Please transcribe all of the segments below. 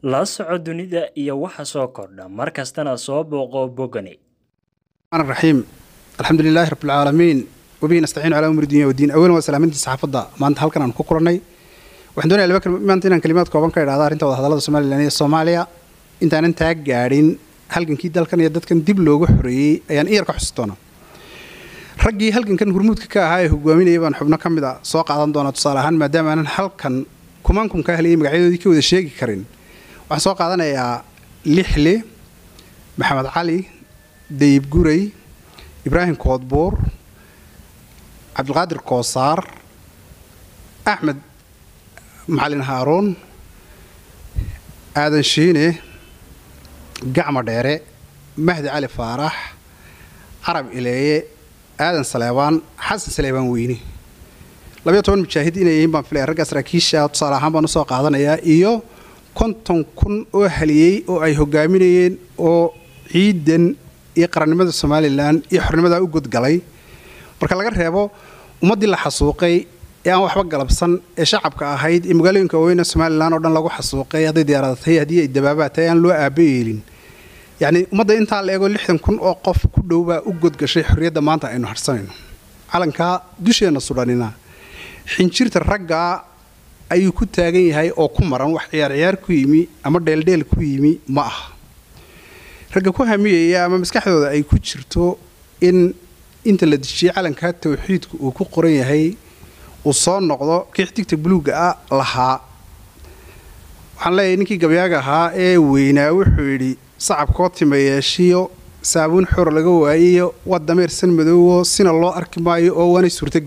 La soco dunida iyo waxa soo kordha mar kastana soo booqo boggani. الرحيم الحمد لله رب العالمين وبه نستعين على أمور الدنيا والدين أولا وسلامة الصحافة maanta halkan aan ku kulannay waxaan doonayaa laba maanta inaan kalimaad kooban ka idhaahdo arrinta wada hadallada Soomaaliland iyo Soomaaliya intaanan taag gaarin halgankii dalkan iyo dadkan dib loogu xoreeyay ayaan iyar ka xusuustoona raggii halgankan hurmuudka ka ahaa ee hogaaminayay baan xubno ka mid ah soo qaadan doona tusaale ahaan maadaama aanan halkan kumankum ka helay magacyadoodii ka wada sheegi karin waxaan soo qaadanayaa Lixle Maxamed Cali Dayib Guray Ibrahim Koodbuur Cabdulqaadir Koosaar Axmed Macalin Haaruun Aadan Shiine Gacmo Dheere Mahdi Cali Faarax Carab Ileeye Aadan Saleebaan Xasan Saleebaan Weyne 12 mujaahid inay yihiin baan filay ragga saraakiisha tusaale ahaan baan soo qaadanayaa iyo 50,000 oo haliyay oo ay hogaaminayeen oo ciidan iyo qarannimada Soomaaliland iyo xornimada u gudgalay marka laga reebo ummadii la xasuuqay ee aan waxba galabsan ee shacabka ahayd ee magaalooyinka weyn ee Soomaaliland oo dhan lagu xasuuqay haday diyaaradatay hadii ay dabaabatay aan loo aabeeyeen yani ummadda inta la eego 60,000 oo qof ku dhowba u gudgashay xorriyadda maanta aynu harsanayno calanka dusheena Suudaanina xinjirta ragga ayuu ku taagan yahay oo ku maran wax ciyaar ku yimi ama dheeldheel ku yimi ma aha ragga ku hamiyay ama maskaxdooda ay ku jirto in inta la dishiyay calanka tawxiidku uu ku qoran yahay uu soo noqdo kixtigta buluuga ah lahaa waxaan leeyahay ninkii gabayaaga ahaa ee weynaa wuxuu yidhi sacabkoo timayeeshiyo saabuun xor laga waayiyo wadameersan madoowo sina loo arki maayo oo waanay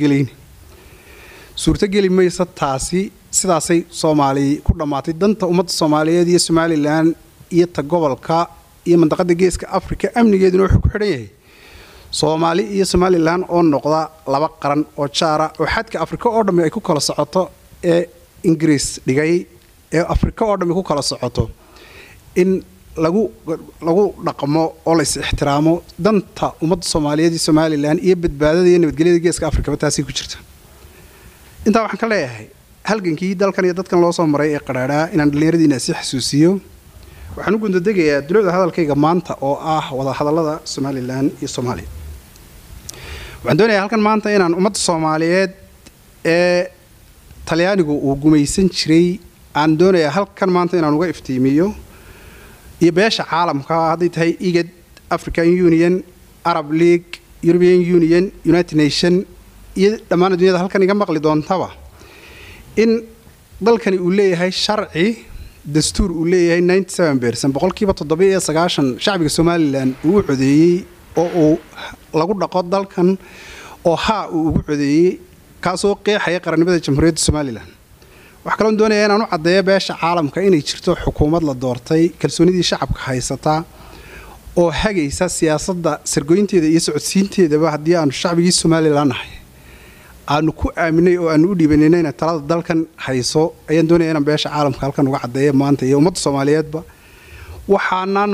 suurtageli maysa taasi sidaasay Soomaali ku dhamaatay danta ummadda Soomaaliyeed iyo Somaliland iyo ta gobolka iyo mandaqada geeska Afrika amnigeeduna wuxuu ku xidhan yahay Soomaali iyo Somaliland oo noqda laba qaran oo jaara oo xadka Afrika oo dhammi ay ku kala socoto ee Ingiriis dhigay ee Afrika oo dhammi ku kala socoto in lagu dhaqmo oo la is ixtiraamo danta ummadda Soomaaliyeed iyo Somaliland iyo badbaadada iyo nabadgelyada geeska Afrika taasi ku jirta inta waxaan ka leeyahay halgankii dalkan iyo dadkan loo soo maray ee qaraara inaan dhalinyaradiina si xasuusiyo waxaan u gundadayaa dulada hadalkayga maanta oo ah wada hadallada Somaliland iyo Soomaaliya waxaan doonayaa halkan maanta inaan ummadda Soomaaliyeed ee Talyaanigu uu gumaysan jiray aan doonayaa halkan maanta inaan uga iftiimiyo iyo beesha caalamka haday tahay IGAD African Union Arab League European Union United Nations iyo dhammaan dunida halkan iga maqli doontaba in dalkani uu leeyahay sharci dastuur uu leeyahay 97% boqolkiiba 97 shacbiga Soomaaliland uu codeeyay oo uu lagu dhaqo dalkan oo uu ugu codeeyay kaasoo qeexaya qarannimada Jamhuuriyadda Soomaaliland wax kale oo doonaya inaan u cadeeyo beesha caalamka inay jirto xukuumad la doortay kalsoonidii shacabka haysata oo hagaysa siyaasadda sirgoynteeda iyo socodsiinteedaba haddii aan shacbigii Soomaaliland nahay aanu ku aaminay oo aanu u dhiibanay in talada dalkan hayso ayaan doonayaa inaan beesha caalamka halkan uga cadeeyo maanta iyo ummadda Soomaaliyeedba waxaanan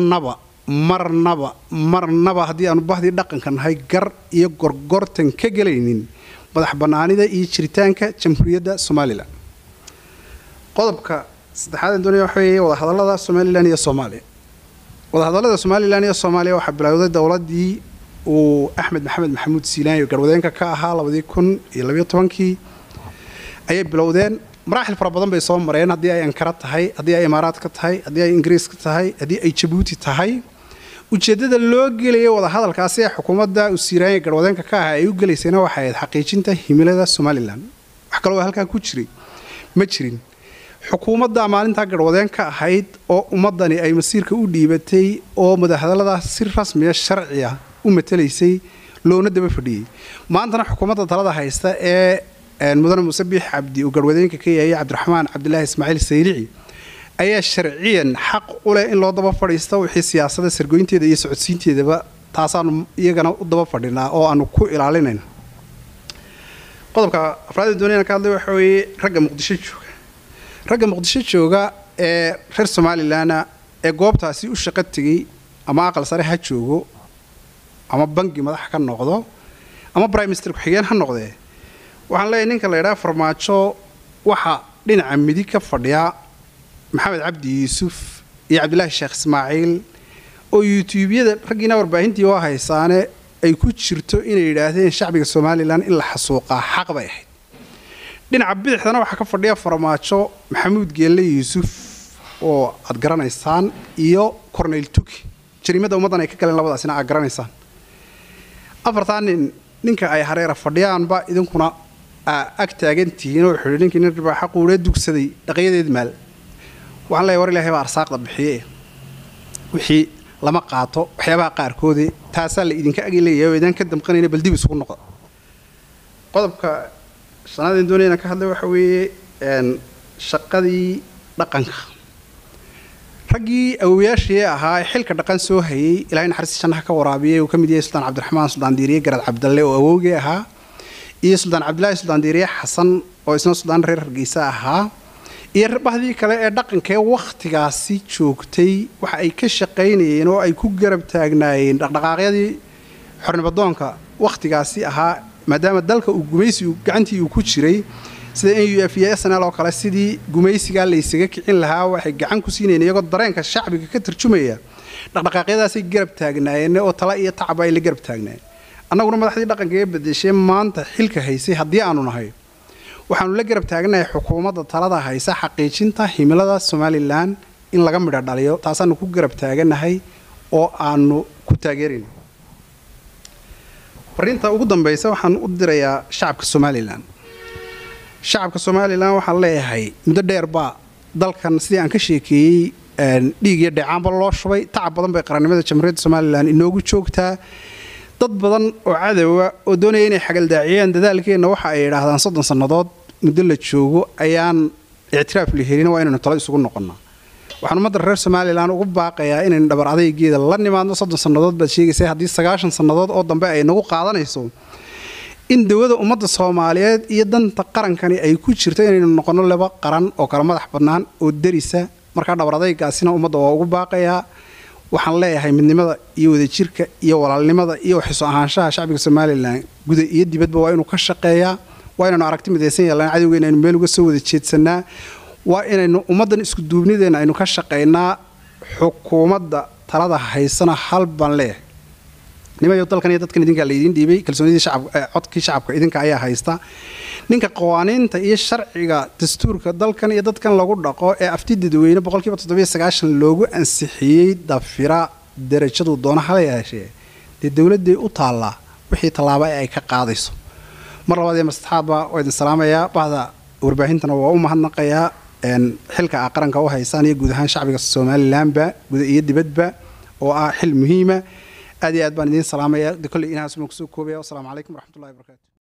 marnaba haddii aanu bahdii dhaqanka nahay gar iyo gorgortan ka galaynin madax banaanida iyo jiritaanka Jamhuuriyadda Soomaaliland qodobka saddexaad ee doonaya waxa weeye wada hadallada Soomaaliland iyo Soomaaliya wada hadallada Soomaaliland iyo Soomaaliya waxa bilowday dawladii oo Axmed Maxamed Maxamuud Siilaan garwadeenka ka ahaa 2012 ay bilowdeen maraaxil fara badan bay soo mareen hadii ay Ankara tahay hadii ay Imaaraad ka tahay hadii ay Ingiriis ka tahay hadii ay Djibouti tahay ujeedada loo gelayo wada hadalkaasi ee xukuumadda u Siilaan garwadeenka ka ahaa ay u galeysayna waxay ahayd xaqiijinta himilada Somaliland wax kale oo halka ku jiray ma jirin xukuumadda maalinta garwadeenka ahayd oo ummadani ay masiirka u dhiibatay oo madaxdalada si rasmi ah sharci ah u matalaysay loona daba fadhiyay maantana xukuumadda talada haysta ee mudane Muuse Biix Cabdi oo garwadeenka ka yahay Cabdiraxmaan Cabdilaahi Ismaaciil Saylici ayaa sharciyan xaq u leh in loo daba fadhiisto wixii siyaasadda sirgoynteeda iyo socodsiinteedaba taasaan iyagana u daba fadhinaa oo aanu ku ilaalinayna qodobka afraad doonayna ka hadlay waxa weeye ragga Muqdisho jooga ee reer Somaliland ee goobtaasi u shaqo tagay ama aqal sare ha joogo ama bangi madax ka noqdo ama prime minister ku xigeen ha noqdee waxaan leeyahay ninka la yiraahdo Farmaajo waxa dhinaca midig ka fadhiya maxamed cabdi yuusuf iyo cabdilaahi sheekh ismaaciil oo youtube-yada raggiina warbaahintii oo haysaane ay ku jirto inay yidhaahdeen shacbiga somalilan in la xasuuqaa xaq bay ahayd dhinaca bidixdana waxaa ka fadhiya farmaajo maxamuud geelle yuusuf oo aad garanaysaan iyo corneyl tuki jariimada ummaddan ay ka galeen labadaasina aad garanaysaan afartaa ninka ay hareera fadhiyaanba idinkuna ag taagantihiin oo wuxuu ninkii nin ribaaxa quudhe dugsaday dhaqyadeed maal waxaan leeyahay war ilaahay baa arsaaqda bixiye wixii lama qaato waxyaabaha qaarkoodii taasaa la idinka agi leeyahay oo idaan ka damqanayna bal dib isugu noqda qodobka shanaadeen doonayna ka hadlay waxa weeye shaqadii dhaqanka raggii awoowayaashii ahaa ee xilka dhaqan soo hayay ilaahay naxariista jannaha ka waraabiyay uu ka mid yahay suldaan cabdiraxmaan suldaan diiriye garad cabdalle oo awoogii ahaa iyo suldaan cabdilaahi suldaan diiriye xasan oo isna suldaan reer hargeysa ahaa iyo bahdii kale ee dhaqanka ee wakhtigaasi joogtay waxa ay ka shaqaynayeen oo ay ku garab taagnaayeen dhaqdhaqaaqyadii xornimadoonka wakhtigaasi ahaa maadaama dalka uu gumaysigu gacantii uu ku jiray sida NUF iyo SNL oo kale sidii gumaysiga la isaga kicin lahaa waxay gacan ku siinayeen iyagoo dareenka shacbiga ka tarjumaya dhaqdhaqaaqyadaasay garab taagnaayeen oo tala iyo tacab ay la garab taagnaayeen annaguna madaxdii dhaqanka ee bedeshay maanta xilka haysay haddii aanu nahay waxaanu la garab taaganahay xukuumadda talada haysa xaqiijinta himilada Somalilan in laga midho dhaliyo taasaanu ku garab taaganahay oo aanu ku taageerino fariinta ugu dambaysa waxaan u dirayaa shacabka Somalilan waxaan leeyahay muddo dheer baa dalkan sidii aan ka sheekeeyey dhiig iyo dheecaanba loo shubay tacab badan bay qarannimada jamhuuriyadda Somalilan inoogu joogtaa dad badan oo cadowa oo doonaya inay xagaldaaciyaan dadaalkeena waxa ay yiraahdaan 30 sanadood muddo la joogo ayaan ictiraaf la helin waa inaynu talo isugu noqonnaa waxaan ummadda reer Somaliland ugu baaqayaa inaynu dhabar adaygeeda la nimaadno 30 sanadood baad sheegaysay haddii 90 sanadood oo dambe ay nagu qaadanayso in dawladda ummadda Soomaaliyeed iyo danta qarankani ay ku jirto inaynu noqono laba qaran oo kala madax bannaan oo darisa marka dhabar adaygaasina ummadda waa ugu baaqayaa waxaan leeyahay midnimada iyo wadajirka iyo walaalnimada iyo xiso ahaanshaha shacbiga Somaliland guud iyo dibadba waa inuu ka shaqeeyaa waa inaynu aragti midaysan yeelan cadawgeena inaynu meel uga soo wada jeedsanaa waa inaynu ummaddan isku duubnideena aynu ka shaqeynaa xukuumadda talada haysana hal baan leeyahay nimayo dalkan iyo dadkan idinka la idin dhiibay kalsoonidii shacabka codkii shacabka idinka ayaa haysta ninka qawaaniinta iyo sharciga dastuurka dalkan iyo dadkan lagu dhaqo ee aftida dadweyne 7% loogu ansixiyay dafira darajadu doona hal yeeshee dawladda u taala wixii talaabo ay ka qaadayso mar labaad iyo mastaxaadba oo idin salaamaya bahda warbaahintana waa u mahadnaqayaa xilka qaranka oo haysan iyo guud ahaan shacbiga Somaliland guud iyo dibadba oo ah xil muhiim ah aad iyo aad baan idin salaamaya kulli inaas ma ku soo koobaya. Assalaamu calaykum waraxmatullaahi wabarakaatuh.